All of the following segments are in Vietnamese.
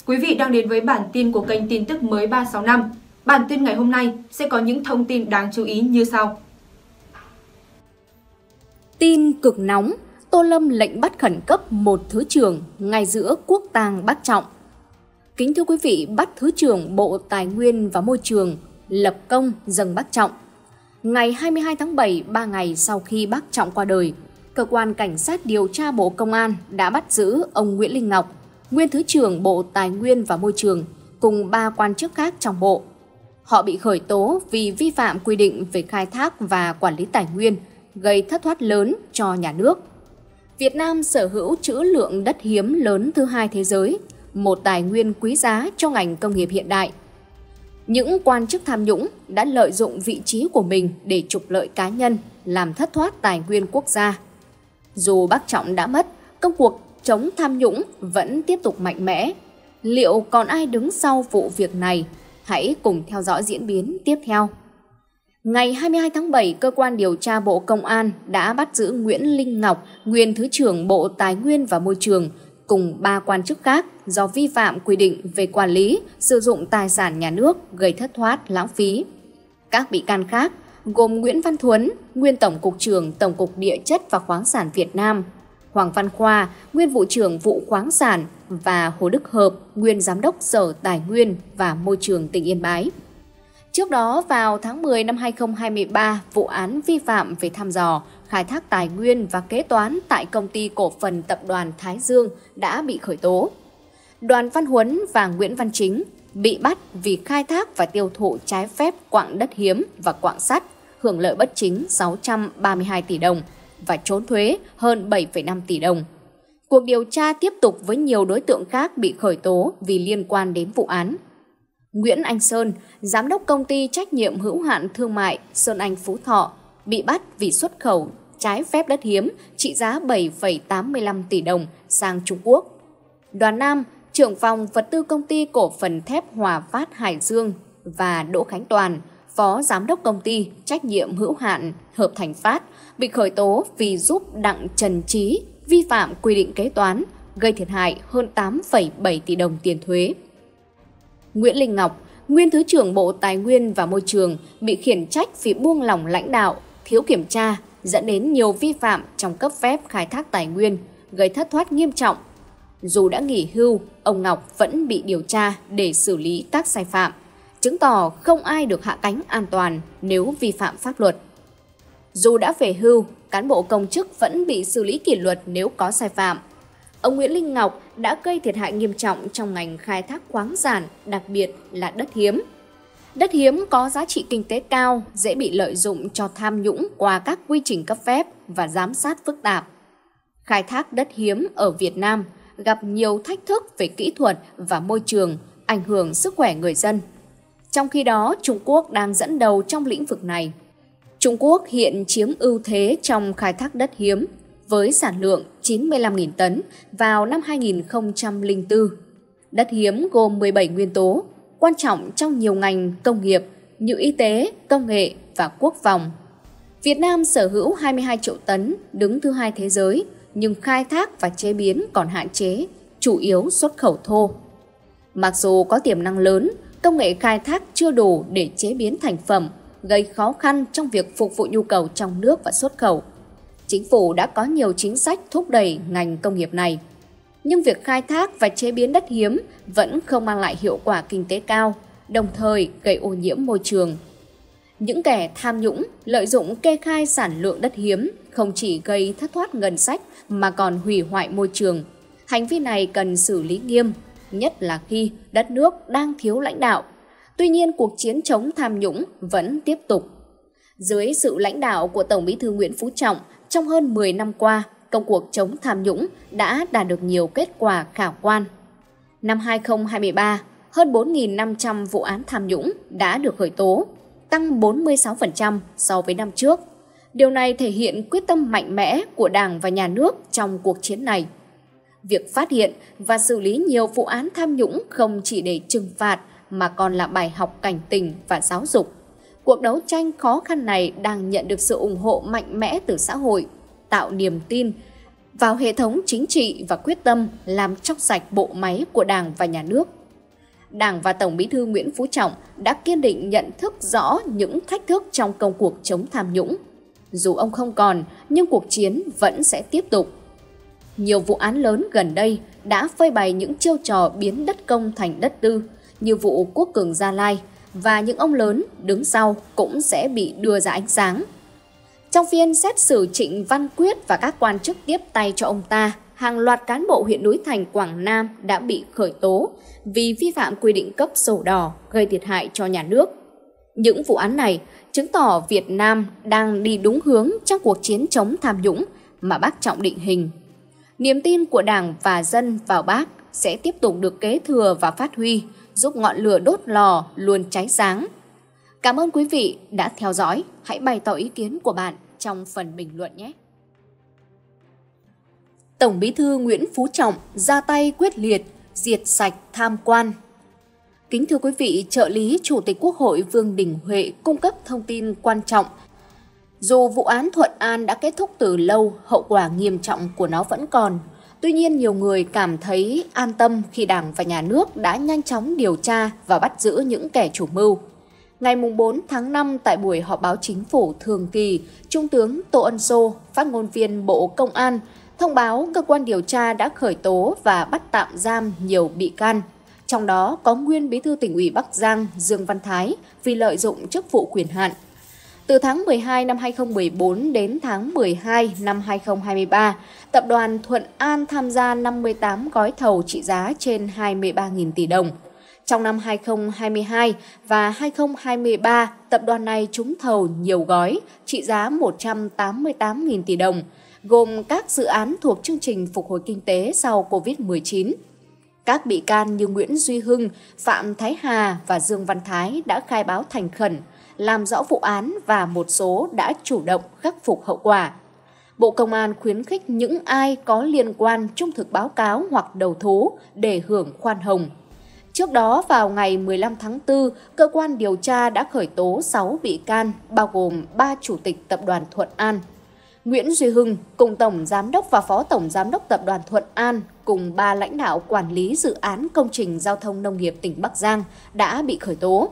Quý vị đang đến với bản tin của kênh tin tức mới 365. Bản tin ngày hôm nay sẽ có những thông tin đáng chú ý như sau. Tin cực nóng, Tô Lâm lệnh bắt khẩn cấp một thứ trưởng ngay giữa quốc tang Bác Trọng. Kính thưa quý vị, bắt Thứ trưởng Bộ Tài nguyên và Môi trường lập công dâng Bác Trọng. Ngày 22 tháng 7, 3 ngày sau khi Bác Trọng qua đời, Cơ quan Cảnh sát điều tra Bộ Công an đã bắt giữ ông Nguyễn Linh Ngọc, nguyên Thứ trưởng Bộ Tài nguyên và Môi trường, cùng 3 quan chức khác trong Bộ. Họ bị khởi tố vì vi phạm quy định về khai thác và quản lý tài nguyên, gây thất thoát lớn cho nhà nước. Việt Nam sở hữu trữ lượng đất hiếm lớn thứ hai thế giới, một tài nguyên quý giá cho ngành công nghiệp hiện đại. Những quan chức tham nhũng đã lợi dụng vị trí của mình để trục lợi cá nhân, làm thất thoát tài nguyên quốc gia. Dù Bác Trọng đã mất, công cuộc chống tham nhũng vẫn tiếp tục mạnh mẽ. Liệu còn ai đứng sau vụ việc này? Hãy cùng theo dõi diễn biến tiếp theo. Ngày 22 tháng 7, Cơ quan điều tra Bộ Công an đã bắt giữ Nguyễn Linh Ngọc, nguyên Thứ trưởng Bộ Tài nguyên và Môi trường, cùng 3 quan chức khác do vi phạm quy định về quản lý, sử dụng tài sản nhà nước gây thất thoát, lãng phí. Các bị can khác gồm Nguyễn Văn Thuấn, nguyên Tổng cục trưởng Tổng cục Địa chất và Khoáng sản Việt Nam, Hoàng Văn Khoa, nguyên vụ trưởng vụ khoáng sản và Hồ Đức Hợp, nguyên giám đốc Sở Tài nguyên và Môi trường tỉnh Yên Bái. Trước đó, vào tháng 10 năm 2023, vụ án vi phạm về thăm dò, khai thác tài nguyên và kế toán tại Công ty Cổ phần Tập đoàn Thái Dương đã bị khởi tố. Đoàn Văn Huấn và Nguyễn Văn Chính bị bắt vì khai thác và tiêu thụ trái phép quặng đất hiếm và quặng sắt, hưởng lợi bất chính 632 tỷ đồng và trốn thuế hơn 7,5 tỷ đồng. Cuộc điều tra tiếp tục với nhiều đối tượng khác bị khởi tố vì liên quan đến vụ án. Nguyễn Anh Sơn, giám đốc công ty trách nhiệm hữu hạn thương mại Sơn Anh Phú Thọ, bị bắt vì xuất khẩu trái phép đất hiếm trị giá 7,85 tỷ đồng sang Trung Quốc. Đoàn Nam, trưởng phòng vật tư công ty cổ phần thép Hòa Phát Hải Dương và Đỗ Khánh Toàn, phó giám đốc công ty trách nhiệm hữu hạn Hợp Thành Phát, bị khởi tố vì giúp Đặng Trần Trí vi phạm quy định kế toán, gây thiệt hại hơn 8,7 tỷ đồng tiền thuế. Nguyễn Linh Ngọc, nguyên Thứ trưởng Bộ Tài nguyên và Môi trường, bị khiển trách vì buông lỏng lãnh đạo, thiếu kiểm tra, dẫn đến nhiều vi phạm trong cấp phép khai thác tài nguyên, gây thất thoát nghiêm trọng. Dù đã nghỉ hưu, ông Ngọc vẫn bị điều tra để xử lý các sai phạm, chứng tỏ không ai được hạ cánh an toàn nếu vi phạm pháp luật. Dù đã về hưu, cán bộ công chức vẫn bị xử lý kỷ luật nếu có sai phạm. Ông Nguyễn Linh Ngọc đã gây thiệt hại nghiêm trọng trong ngành khai thác khoáng sản, đặc biệt là đất hiếm. Đất hiếm có giá trị kinh tế cao, dễ bị lợi dụng cho tham nhũng qua các quy trình cấp phép và giám sát phức tạp. Khai thác đất hiếm ở Việt Nam gặp nhiều thách thức về kỹ thuật và môi trường, ảnh hưởng sức khỏe người dân. Trong khi đó, Trung Quốc đang dẫn đầu trong lĩnh vực này. Trung Quốc hiện chiếm ưu thế trong khai thác đất hiếm, với sản lượng 95.000 tấn vào năm 2004. Đất hiếm gồm 17 nguyên tố, quan trọng trong nhiều ngành công nghiệp như y tế, công nghệ và quốc phòng. Việt Nam sở hữu 22 triệu tấn, đứng thứ hai thế giới, nhưng khai thác và chế biến còn hạn chế, chủ yếu xuất khẩu thô. Mặc dù có tiềm năng lớn, công nghệ khai thác chưa đủ để chế biến thành phẩm, gây khó khăn trong việc phục vụ nhu cầu trong nước và xuất khẩu. Chính phủ đã có nhiều chính sách thúc đẩy ngành công nghiệp này. Nhưng việc khai thác và chế biến đất hiếm vẫn không mang lại hiệu quả kinh tế cao, đồng thời gây ô nhiễm môi trường. Những kẻ tham nhũng lợi dụng kê khai sản lượng đất hiếm không chỉ gây thất thoát ngân sách mà còn hủy hoại môi trường. Hành vi này cần xử lý nghiêm, nhất là khi đất nước đang thiếu lãnh đạo. Tuy nhiên, cuộc chiến chống tham nhũng vẫn tiếp tục. Dưới sự lãnh đạo của Tổng Bí thư Nguyễn Phú Trọng, trong hơn 10 năm qua, công cuộc chống tham nhũng đã đạt được nhiều kết quả khả quan. Năm 2023, hơn 4.500 vụ án tham nhũng đã được khởi tố, tăng 46% so với năm trước. Điều này thể hiện quyết tâm mạnh mẽ của Đảng và Nhà nước trong cuộc chiến này. Việc phát hiện và xử lý nhiều vụ án tham nhũng không chỉ để trừng phạt mà còn là bài học cảnh tỉnh và giáo dục. Cuộc đấu tranh khó khăn này đang nhận được sự ủng hộ mạnh mẽ từ xã hội, tạo niềm tin vào hệ thống chính trị và quyết tâm làm trong sạch bộ máy của Đảng và Nhà nước. Đảng và Tổng Bí thư Nguyễn Phú Trọng đã kiên định nhận thức rõ những thách thức trong công cuộc chống tham nhũng. Dù ông không còn, nhưng cuộc chiến vẫn sẽ tiếp tục. Nhiều vụ án lớn gần đây đã phơi bày những chiêu trò biến đất công thành đất tư, như vụ Quốc Cường Gia Lai, và những ông lớn đứng sau cũng sẽ bị đưa ra ánh sáng. Trong phiên xét xử Trịnh Văn Quyết và các quan chức tiếp tay cho ông ta, hàng loạt cán bộ huyện Núi Thành, Quảng Nam đã bị khởi tố vì vi phạm quy định cấp sổ đỏ gây thiệt hại cho nhà nước. Những vụ án này chứng tỏ Việt Nam đang đi đúng hướng trong cuộc chiến chống tham nhũng mà Bác Trọng định hình. Niềm tin của Đảng và dân vào Bác sẽ tiếp tục được kế thừa và phát huy, giúp ngọn lửa đốt lò luôn cháy sáng. Cảm ơn quý vị đã theo dõi. Hãy bày tỏ ý kiến của bạn trong phần bình luận nhé. Tổng Bí thư Nguyễn Phú Trọng ra tay quyết liệt, diệt sạch tham quan. Kính thưa quý vị, trợ lý Chủ tịch Quốc hội Vương Đình Huệ cung cấp thông tin quan trọng. Dù vụ án Thuận An đã kết thúc từ lâu, hậu quả nghiêm trọng của nó vẫn còn. Tuy nhiên, nhiều người cảm thấy an tâm khi Đảng và Nhà nước đã nhanh chóng điều tra và bắt giữ những kẻ chủ mưu. Ngày 4 tháng 5, tại buổi họp báo chính phủ thường kỳ, Trung tướng Tô Ân Sô, phát ngôn viên Bộ Công an, thông báo cơ quan điều tra đã khởi tố và bắt tạm giam nhiều bị can. Trong đó có nguyên Bí thư Tỉnh ủy Bắc Giang Dương Văn Thái vì lợi dụng chức vụ quyền hạn. Từ tháng 12 năm 2014 đến tháng 12 năm 2023, Tập đoàn Thuận An tham gia 58 gói thầu trị giá trên 23.000 tỷ đồng. Trong năm 2022 và 2023, tập đoàn này trúng thầu nhiều gói trị giá 188.000 tỷ đồng, gồm các dự án thuộc chương trình phục hồi kinh tế sau Covid-19. Các bị can như Nguyễn Duy Hưng, Phạm Thái Hà và Dương Văn Thái đã khai báo thành khẩn, làm rõ vụ án và một số đã chủ động khắc phục hậu quả. Bộ Công an khuyến khích những ai có liên quan trung thực báo cáo hoặc đầu thú để hưởng khoan hồng. Trước đó, vào ngày 15 tháng 4, cơ quan điều tra đã khởi tố 6 bị can, bao gồm 3 chủ tịch Tập đoàn Thuận An. Nguyễn Duy Hưng cùng Tổng Giám đốc và Phó Tổng Giám đốc Tập đoàn Thuận An cùng 3 lãnh đạo quản lý dự án công trình giao thông nông nghiệp tỉnh Bắc Giang đã bị khởi tố.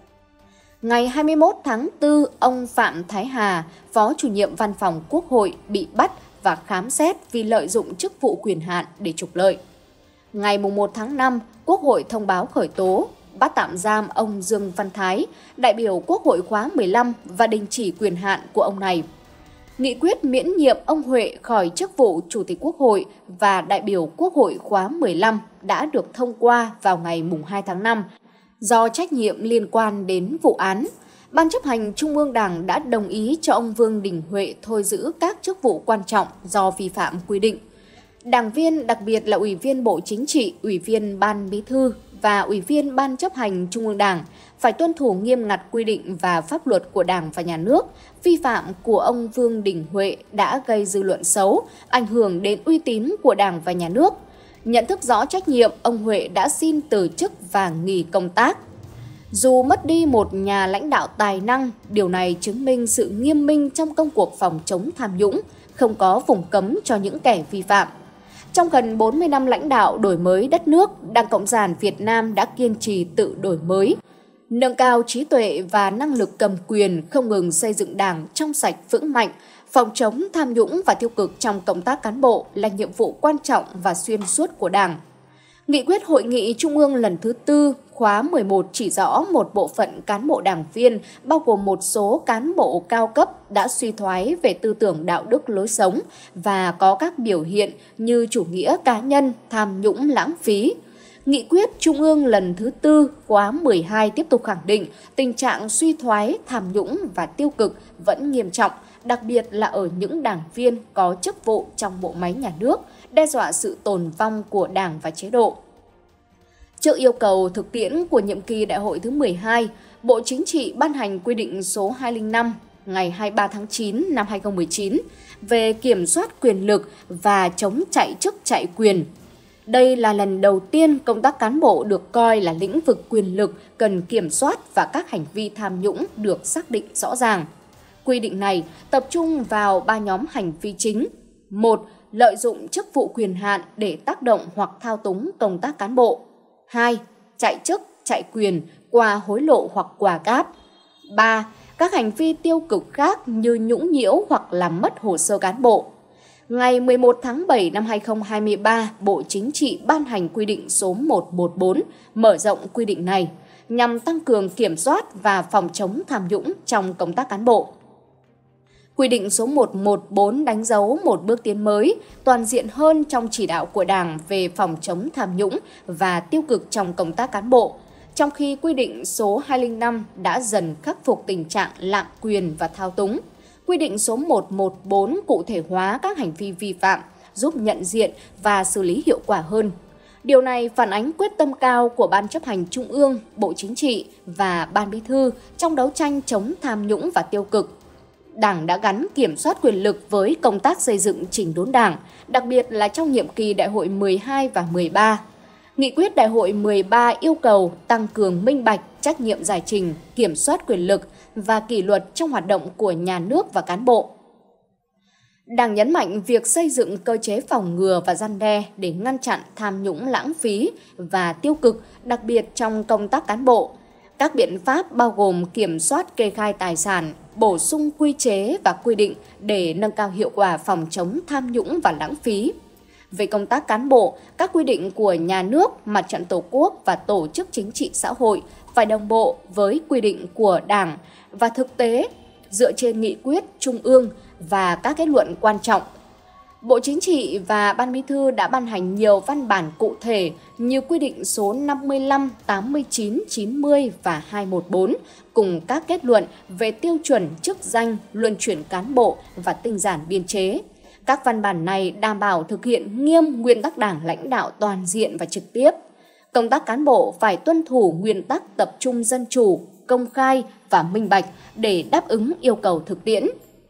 Ngày 21 tháng 4, ông Phạm Thái Hà, Phó Chủ nhiệm Văn phòng Quốc hội bị bắt và khám xét vì lợi dụng chức vụ quyền hạn để trục lợi. Ngày 1 tháng 5, Quốc hội thông báo khởi tố, bắt tạm giam ông Dương Văn Thái, đại biểu Quốc hội khóa 15 và đình chỉ quyền hạn của ông này. Nghị quyết miễn nhiệm ông Huệ khỏi chức vụ Chủ tịch Quốc hội và đại biểu Quốc hội khóa 15 đã được thông qua vào ngày 2 tháng 5. Do trách nhiệm liên quan đến vụ án, Ban chấp hành Trung ương Đảng đã đồng ý cho ông Vương Đình Huệ thôi giữ các chức vụ quan trọng do vi phạm quy định. Đảng viên, đặc biệt là Ủy viên Bộ Chính trị, Ủy viên Ban Bí thư và Ủy viên Ban chấp hành Trung ương Đảng phải tuân thủ nghiêm ngặt quy định và pháp luật của Đảng và Nhà nước. Vi phạm của ông Vương Đình Huệ đã gây dư luận xấu, ảnh hưởng đến uy tín của Đảng và Nhà nước. Nhận thức rõ trách nhiệm, ông Huệ đã xin từ chức và nghỉ công tác. Dù mất đi một nhà lãnh đạo tài năng, điều này chứng minh sự nghiêm minh trong công cuộc phòng chống tham nhũng, không có vùng cấm cho những kẻ vi phạm. Trong gần 40 năm lãnh đạo đổi mới đất nước, Đảng Cộng sản Việt Nam đã kiên trì tự đổi mới, nâng cao trí tuệ và năng lực cầm quyền, không ngừng xây dựng Đảng trong sạch vững mạnh. Phòng chống tham nhũng và tiêu cực trong công tác cán bộ là nhiệm vụ quan trọng và xuyên suốt của Đảng. Nghị quyết Hội nghị Trung ương lần thứ 4 khóa 11 chỉ rõ một bộ phận cán bộ đảng viên, bao gồm một số cán bộ cao cấp đã suy thoái về tư tưởng đạo đức lối sống và có các biểu hiện như chủ nghĩa cá nhân, tham nhũng lãng phí. Nghị quyết Trung ương lần thứ 4 khóa 12 tiếp tục khẳng định tình trạng suy thoái, tham nhũng và tiêu cực vẫn nghiêm trọng, đặc biệt là ở những đảng viên có chức vụ trong bộ máy nhà nước, đe dọa sự tồn vong của Đảng và chế độ. Trước yêu cầu thực tiễn của nhiệm kỳ Đại hội thứ 12, Bộ Chính trị ban hành quy định số 205 ngày 23 tháng 9 năm 2019 về kiểm soát quyền lực và chống chạy chức chạy quyền. Đây là lần đầu tiên công tác cán bộ được coi là lĩnh vực quyền lực cần kiểm soát và các hành vi tham nhũng được xác định rõ ràng. Quy định này tập trung vào 3 nhóm hành vi chính. 1. lợi dụng chức vụ quyền hạn để tác động hoặc thao túng công tác cán bộ. 2. Chạy chức, chạy quyền qua hối lộ hoặc quà cáp. 3. Các hành vi tiêu cực khác như nhũng nhiễu hoặc làm mất hồ sơ cán bộ. Ngày 11 tháng 7 năm 2023, Bộ Chính trị ban hành quy định số 114 mở rộng quy định này nhằm tăng cường kiểm soát và phòng chống tham nhũng trong công tác cán bộ. Quy định số 114 đánh dấu một bước tiến mới, toàn diện hơn trong chỉ đạo của Đảng về phòng chống tham nhũng và tiêu cực trong công tác cán bộ, trong khi quy định số 205 đã dần khắc phục tình trạng lạm quyền và thao túng. Quy định số 114 cụ thể hóa các hành vi vi phạm, giúp nhận diện và xử lý hiệu quả hơn. Điều này phản ánh quyết tâm cao của Ban Chấp hành Trung ương, Bộ Chính trị và Ban Bí thư trong đấu tranh chống tham nhũng và tiêu cực. Đảng đã gắn kiểm soát quyền lực với công tác xây dựng chỉnh đốn Đảng, đặc biệt là trong nhiệm kỳ Đại hội 12 và 13. Nghị quyết Đại hội 13 yêu cầu tăng cường minh bạch, trách nhiệm giải trình, kiểm soát quyền lực và kỷ luật trong hoạt động của nhà nước và cán bộ. Đảng nhấn mạnh việc xây dựng cơ chế phòng ngừa và răn đe để ngăn chặn tham nhũng lãng phí và tiêu cực, đặc biệt trong công tác cán bộ. Các biện pháp bao gồm kiểm soát kê khai tài sản, bổ sung quy chế và quy định để nâng cao hiệu quả phòng chống tham nhũng và lãng phí. Về công tác cán bộ, các quy định của nhà nước, Mặt trận Tổ quốc và tổ chức chính trị xã hội phải đồng bộ với quy định của Đảng và thực tế dựa trên nghị quyết Trung ương và các kết luận quan trọng. Bộ Chính trị và Ban Bí thư đã ban hành nhiều văn bản cụ thể như quy định số 55, 89, 90 và 214 cùng các kết luận về tiêu chuẩn chức danh, luân chuyển cán bộ và tinh giản biên chế. Các văn bản này đảm bảo thực hiện nghiêm nguyên tắc Đảng lãnh đạo toàn diện và trực tiếp. Công tác cán bộ phải tuân thủ nguyên tắc tập trung dân chủ, công khai và minh bạch để đáp ứng yêu cầu thực tiễn.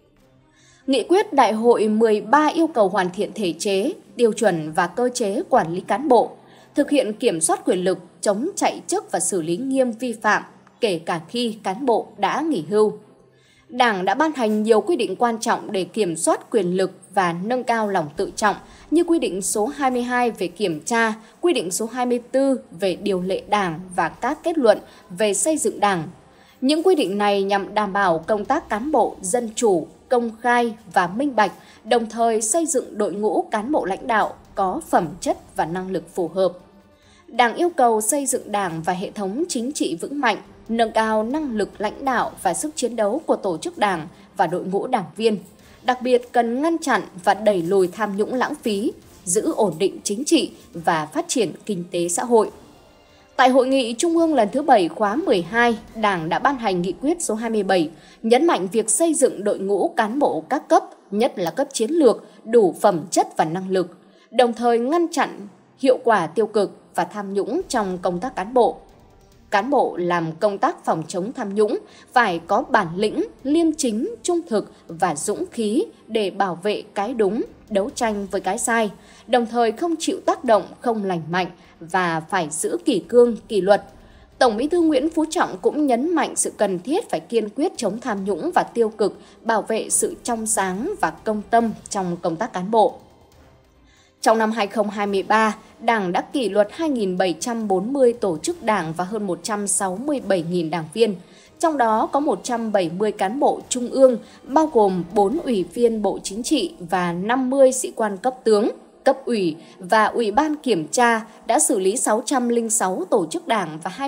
Nghị quyết Đại hội 13 yêu cầu hoàn thiện thể chế, tiêu chuẩn và cơ chế quản lý cán bộ, thực hiện kiểm soát quyền lực, chống chạy chức và xử lý nghiêm vi phạm, kể cả khi cán bộ đã nghỉ hưu. Đảng đã ban hành nhiều quy định quan trọng để kiểm soát quyền lực và nâng cao lòng tự trọng như quy định số 22 về kiểm tra, quy định số 24 về điều lệ Đảng và các kết luận về xây dựng Đảng. Những quy định này nhằm đảm bảo công tác cán bộ dân chủ, công khai và minh bạch, đồng thời xây dựng đội ngũ cán bộ lãnh đạo có phẩm chất và năng lực phù hợp. Đảng yêu cầu xây dựng Đảng và hệ thống chính trị vững mạnh, nâng cao năng lực lãnh đạo và sức chiến đấu của tổ chức Đảng và đội ngũ đảng viên. Đặc biệt cần ngăn chặn và đẩy lùi tham nhũng lãng phí, giữ ổn định chính trị và phát triển kinh tế xã hội. Tại Hội nghị Trung ương lần thứ 7 khóa 12, Đảng đã ban hành nghị quyết số 27, nhấn mạnh việc xây dựng đội ngũ cán bộ các cấp, nhất là cấp chiến lược, đủ phẩm chất và năng lực, đồng thời ngăn chặn hiệu quả tiêu cực và tham nhũng trong công tác cán bộ. Cán bộ làm công tác phòng chống tham nhũng phải có bản lĩnh, liêm chính, trung thực và dũng khí để bảo vệ cái đúng, đấu tranh với cái sai, đồng thời không chịu tác động không lành mạnh và phải giữ kỷ cương, kỷ luật. Tổng Bí thư Nguyễn Phú Trọng cũng nhấn mạnh sự cần thiết phải kiên quyết chống tham nhũng và tiêu cực, bảo vệ sự trong sáng và công tâm trong công tác cán bộ. Trong năm 2023, Đảng đã kỷ luật 2.740 tổ chức Đảng và hơn 167.000 đảng viên. Trong đó có 170 cán bộ trung ương, bao gồm 4 ủy viên Bộ Chính trị và 50 sĩ quan cấp tướng, cấp ủy và Ủy ban Kiểm tra đã xử lý 606 tổ chức Đảng và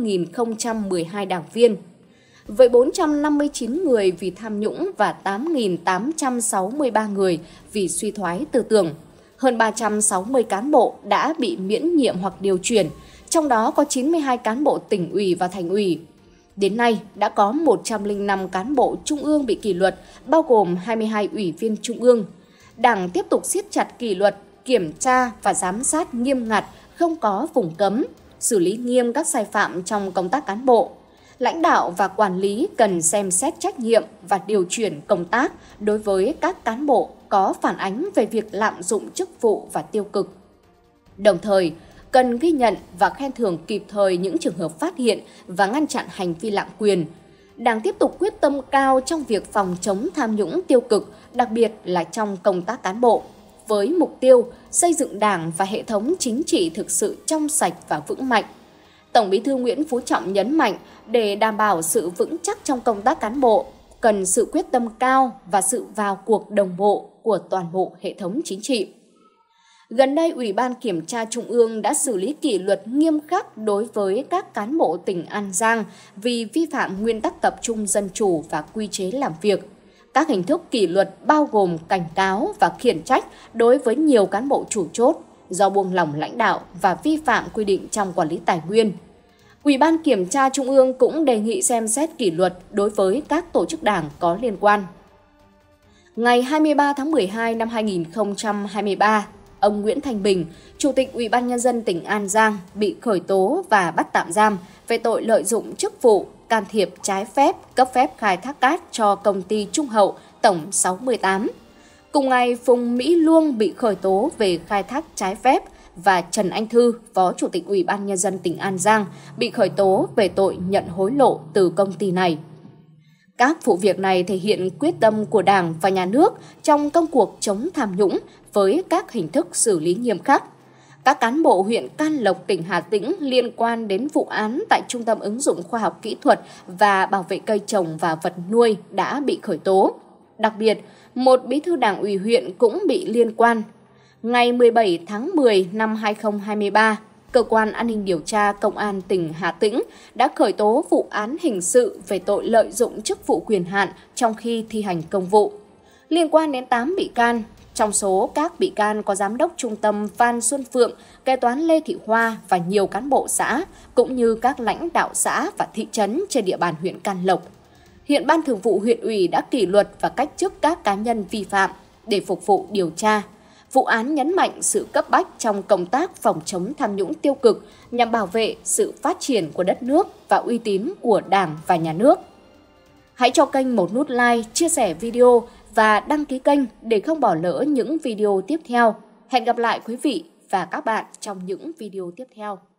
24.012 đảng viên. Với 459 người vì tham nhũng và 8.863 người vì suy thoái tư tưởng. Hơn 360 cán bộ đã bị miễn nhiệm hoặc điều chuyển, trong đó có 92 cán bộ tỉnh ủy và thành ủy. Đến nay, đã có 105 cán bộ trung ương bị kỷ luật, bao gồm 22 ủy viên trung ương. Đảng tiếp tục siết chặt kỷ luật, kiểm tra và giám sát nghiêm ngặt, không có vùng cấm, xử lý nghiêm các sai phạm trong công tác cán bộ. Lãnh đạo và quản lý cần xem xét trách nhiệm và điều chuyển công tác đối với các cán bộ có phản ánh về việc lạm dụng chức vụ và tiêu cực. Đồng thời, cần ghi nhận và khen thưởng kịp thời những trường hợp phát hiện và ngăn chặn hành vi lạm quyền. Đảng tiếp tục quyết tâm cao trong việc phòng chống tham nhũng tiêu cực, đặc biệt là trong công tác cán bộ. với mục tiêu xây dựng Đảng và hệ thống chính trị thực sự trong sạch và vững mạnh. Tổng Bí thư Nguyễn Phú Trọng nhấn mạnh để đảm bảo sự vững chắc trong công tác cán bộ, cần sự quyết tâm cao và sự vào cuộc đồng bộ của toàn bộ hệ thống chính trị. Gần đây, Ủy ban Kiểm tra Trung ương đã xử lý kỷ luật nghiêm khắc đối với các cán bộ tỉnh An Giang vì vi phạm nguyên tắc tập trung dân chủ và quy chế làm việc. Các hình thức kỷ luật bao gồm cảnh cáo và khiển trách đối với nhiều cán bộ chủ chốt do buông lỏng lãnh đạo và vi phạm quy định trong quản lý tài nguyên. Ủy ban Kiểm tra Trung ương cũng đề nghị xem xét kỷ luật đối với các tổ chức đảng có liên quan. Ngày 23 tháng 12 năm 2023, ông Nguyễn Thanh Bình, Chủ tịch Ủy ban Nhân dân tỉnh An Giang bị khởi tố và bắt tạm giam về tội lợi dụng chức vụ, can thiệp trái phép, cấp phép khai thác cát cho công ty Trung Hậu tổng 68. Cùng ngày, Phùng Mỹ Luông bị khởi tố về khai thác trái phép và Trần Anh Thư, Phó Chủ tịch Ủy ban Nhân dân tỉnh An Giang, bị khởi tố về tội nhận hối lộ từ công ty này. Các vụ việc này thể hiện quyết tâm của Đảng và Nhà nước trong công cuộc chống tham nhũng với các hình thức xử lý nghiêm khắc. Các cán bộ huyện Can Lộc, tỉnh Hà Tĩnh liên quan đến vụ án tại Trung tâm ứng dụng khoa học kỹ thuật và bảo vệ cây trồng và vật nuôi đã bị khởi tố. Đặc biệt, một bí thư Đảng ủy huyện cũng bị liên quan. Ngày 17 tháng 10 năm 2023, Cơ quan An ninh Điều tra Công an tỉnh Hà Tĩnh đã khởi tố vụ án hình sự về tội lợi dụng chức vụ quyền hạn trong khi thi hành công vụ. Liên quan đến 8 bị can, trong số các bị can có Giám đốc Trung tâm Phan Xuân Phượng, Kế toán Lê Thị Hoa và nhiều cán bộ xã, cũng như các lãnh đạo xã và thị trấn trên địa bàn huyện Can Lộc. Hiện Ban Thường vụ huyện ủy đã kỷ luật và cách chức các cá nhân vi phạm để phục vụ điều tra. Vụ án nhấn mạnh sự cấp bách trong công tác phòng chống tham nhũng tiêu cực nhằm bảo vệ sự phát triển của đất nước và uy tín của Đảng và Nhà nước. Hãy cho kênh một nút like, chia sẻ video và đăng ký kênh để không bỏ lỡ những video tiếp theo. Hẹn gặp lại quý vị và các bạn trong những video tiếp theo.